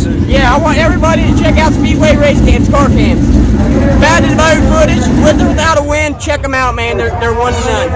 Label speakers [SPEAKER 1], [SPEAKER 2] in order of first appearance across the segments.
[SPEAKER 1] Yeah, I want everybody to check out Speedway Race Cams, car cams. Bad to the motor footage, with or without a win, check them out, man. They're one to none.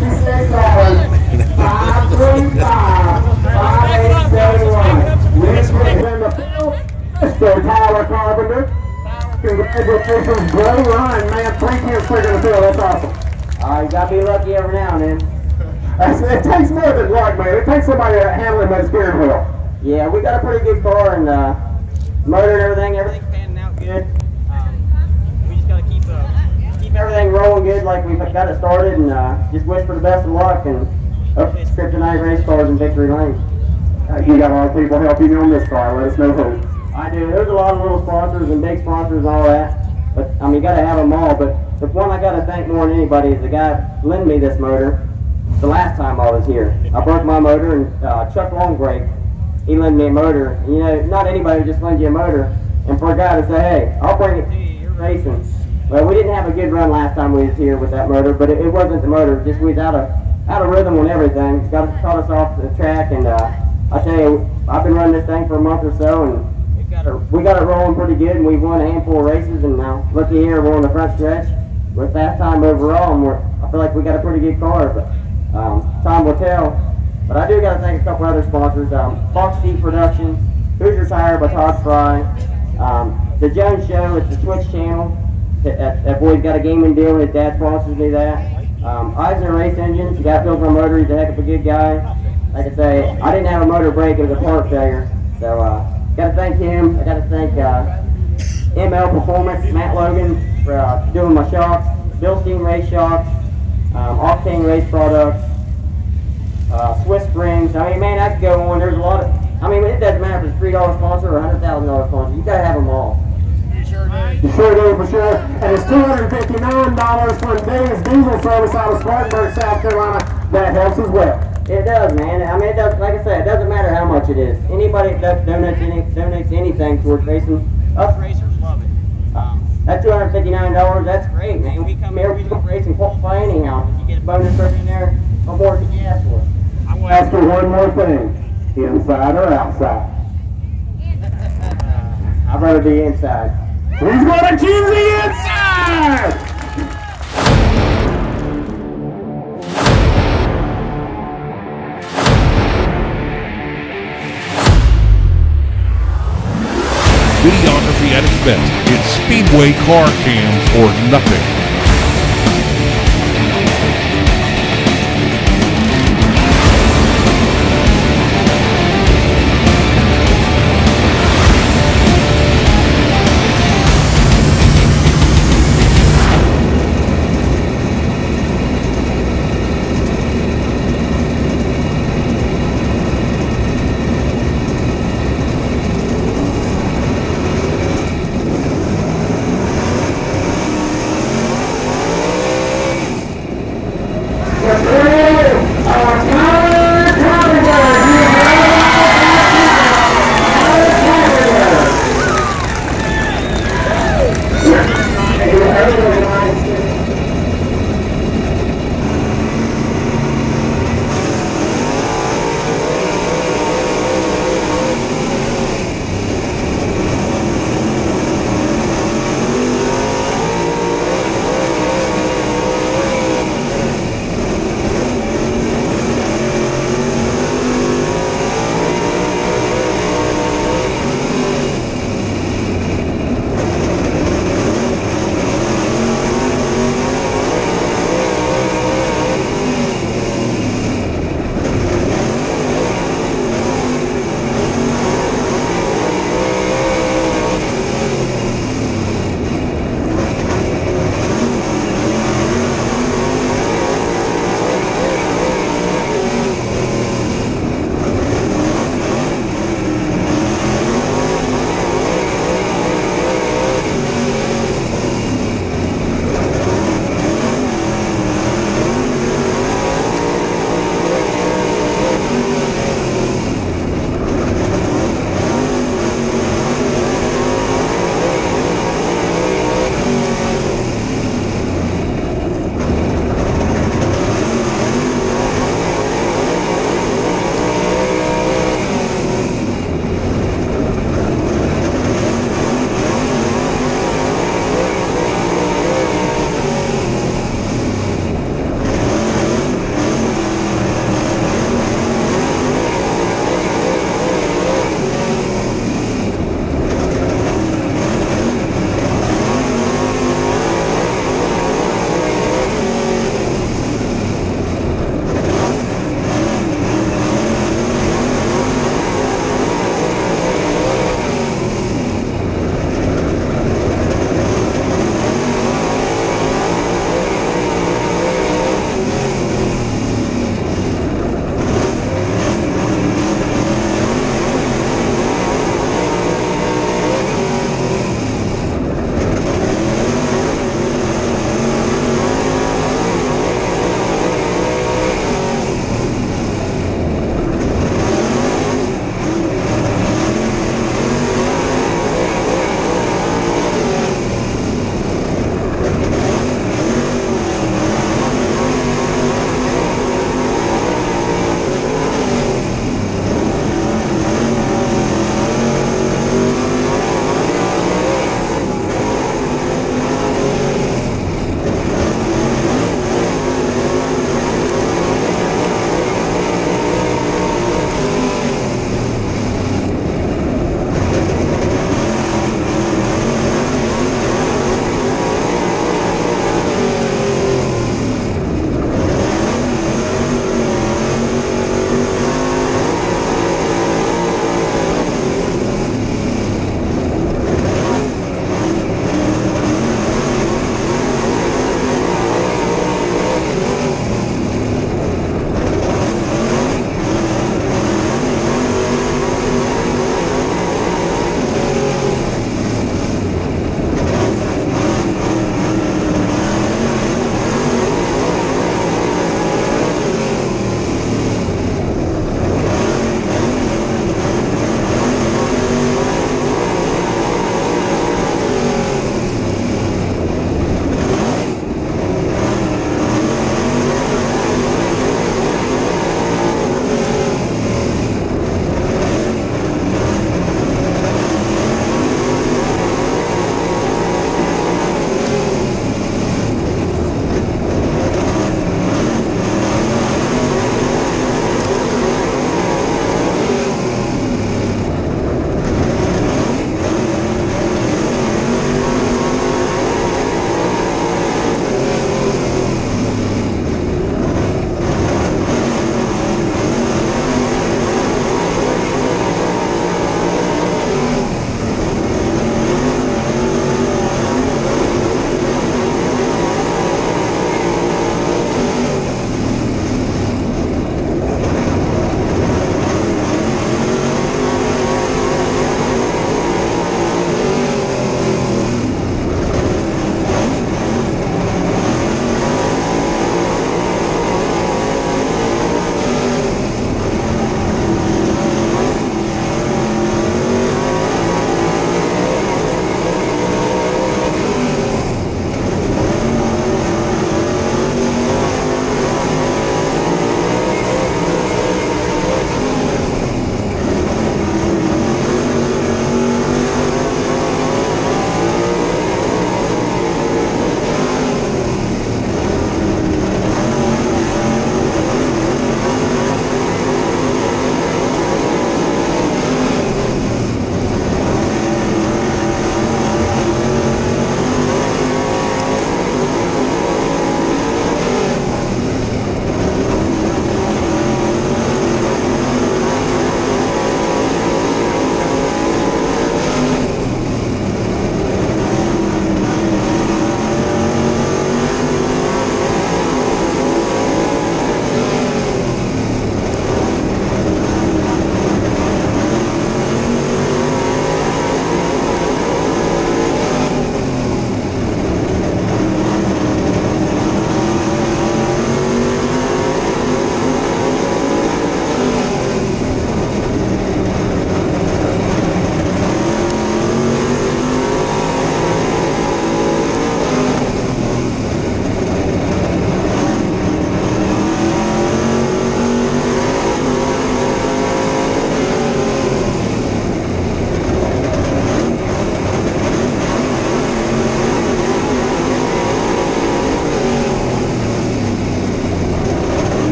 [SPEAKER 2] Mr. Tyler Carpenter. Congratulations, great run, man. 3 cams quicker than the field. That's awesome.
[SPEAKER 1] You gotta be lucky every now and then.
[SPEAKER 2] It takes more than luck, man. It takes somebody handling that steering wheel.
[SPEAKER 1] Yeah, we got a pretty good car, and motor and everything's panning out good. We just gotta keep everything rolling good like we've got it started, and just wish for the best of luck, and hopefully it's Kryptonite race cars in victory lane.
[SPEAKER 2] You got a lot of people helping you on this car. Let us know who.
[SPEAKER 1] I do. There's a lot of little sponsors and big sponsors and all that, but I mean, you gotta have them all. But the one I gotta thank more than anybody is the guy who lent me this motor the last time I was here. I broke my motor, and Chuck Longbrake, he lent me a motor. You know, not anybody just lends you a motor, and for a guy to say, hey, I'll bring it to you, you're racing. Well, we didn't have a good run last time we was here with that motor, but it wasn't the motor, just we was out of rhythm on everything. It's caught us off the track, and I tell you, I've been running this thing for a month or so, and we got it rolling pretty good, and we've won a handful of races, and now looky here, we're on the front stretch. We're fast time overall, and I feel like we got a pretty good car, but time will tell. But I do got to thank a couple other sponsors. Fox Seat Productions, Hoosier Tire by Todd Fry, The Jones Show, it's the Twitch channel. That boy's got a gaming deal, and his dad sponsors me that. Eisner Race Engines, the guy builds my motor, he's a heck of a good guy. Like I say, I didn't have a motor break, it was a part failure. So, got to thank him. I got to thank ML Performance, Matt Logan, for doing my shocks, Bill Steam Race Shocks, Octane Race Products, Swiss Springs. I mean, man, I could go on. There's a lot of, I mean, it doesn't matter if it's a $3 sponsor or a $100,000 sponsor. You got to have them all.
[SPEAKER 2] You sure do, for sure. And it's $259 for Davis Diesel Service out of Spartanburg, South Carolina. That helps as well.
[SPEAKER 1] It does, man. I mean, it does. Like I said, it doesn't matter how much it is. Anybody that donates anything towards racing, us racers love it. That $259, that's great, man. We come here, we do racing qualify anyhow. If you get a bonus for in there, what more can you ask for?
[SPEAKER 2] I'm going to ask for one more thing: inside or outside?
[SPEAKER 1] I'd rather be inside.
[SPEAKER 2] Who's going to choose the inside?
[SPEAKER 3] Videography at its best. It's Speedway car cams or nothing.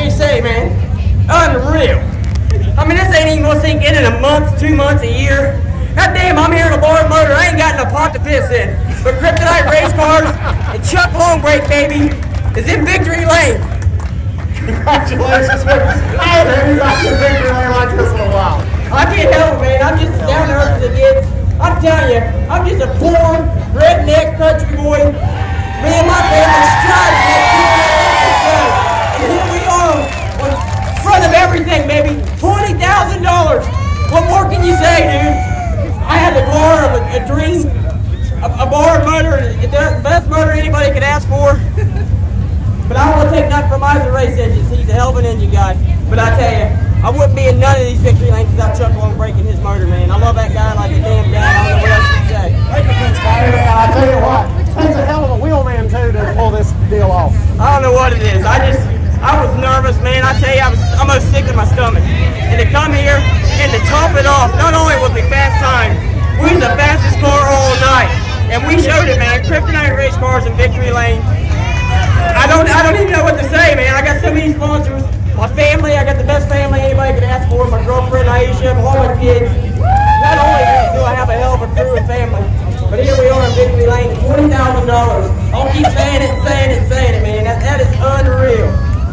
[SPEAKER 1] me to say, man? Unreal. I mean, this ain't even gonna sink in a month, 2 months, a year. God damn, I'm here in a bar motor. I ain't got no pot to piss in. But Kryptonite Race Cars and Chuck Long Break, baby, is in victory lane.
[SPEAKER 2] Congratulations, man. I haven't had anybody in victory lane like this in a while.
[SPEAKER 1] I can't help it, man. I'm just as down to earth as it gets. I'm telling you, I'm just a poor, redneck country boy. Me and my family strive to make people. And here we are, in front of everything, baby. $20,000. What more can you say, dude? I had the car of a dream, a bar motor, the best motor anybody could ask for. But I don't want to take nothing from either race engines. He's a hell of an engine guy. But I tell you, I wouldn't be in none of these victory lanes without Chuck Long breaking his motor, man. I love that guy like a damn dad. I don't know what else to say.
[SPEAKER 2] I tell you what, he's a hell of a wheelman too to pull this deal off.
[SPEAKER 1] I don't know what it is. I was nervous, man. I tell you, I was almost sick to my stomach. And to come here and to top it off, not only was we fast time, we was the fastest car all night. And we showed it, man. Kryptonite Race Cars in victory lane. I don't even know what to say, man. I got so many sponsors. My family, I got the best family anybody could ask for. My girlfriend, Aisha, all my kids. Not only do I have a hell of a crew and family, but here we are in victory lane, $20,000. I'll keep saying it, man. That is unreal.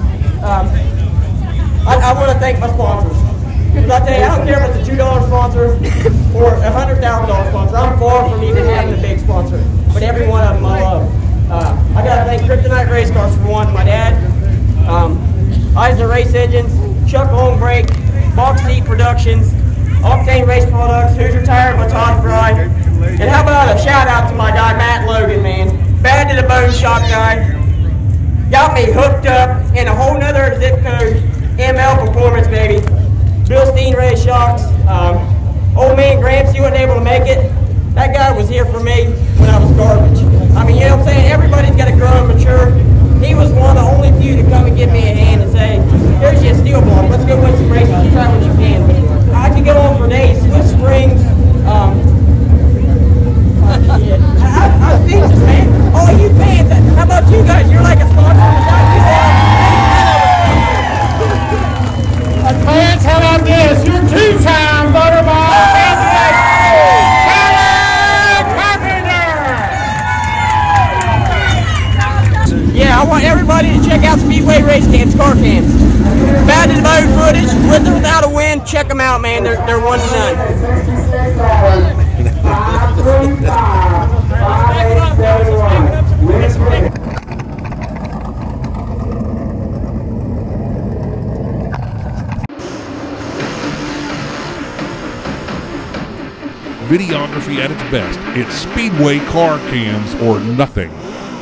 [SPEAKER 1] I want to thank my sponsors. Because I tell you, I don't care if it's a $2 sponsor or a $100,000 sponsor. I'm far from even having a big sponsor. But every one of them I love. I got to thank Kryptonite Race Cars for one, my dad. Eisner Race Engines, Chuck Long Break, Box Seat Productions, Octane Race Products, Who's Retired by Todd Fry. And how about a shout out to my guy Matt Logan, man. Bad to the bone shop guy. Got me hooked up in a whole nother zip code, ML Performance, baby. Bill Steen Race Shocks. Old man Gramps, he wasn't able to make it. That guy was here for me when I was garbage. I mean, you know what I'm saying? Everybody's got to grow and mature. He was one of the only few to come and give me a hand and say, here's your steel block. Let's go win some races. Try what you can. I could go on for days. Swift Springs. Shit. I'm speechless, man. All you fans, how about you guys? You're like a sponsor.
[SPEAKER 2] Fans, how about this? Your two-time Butterball champion, Tyler Carpenter.
[SPEAKER 1] Yeah, I want everybody to check out Speedway Race Cams, car cams. Bad to the bone footage, with or without a win, check them out, man. They're one to none.
[SPEAKER 3] Videography at its best. It's Speedway car cams or nothing.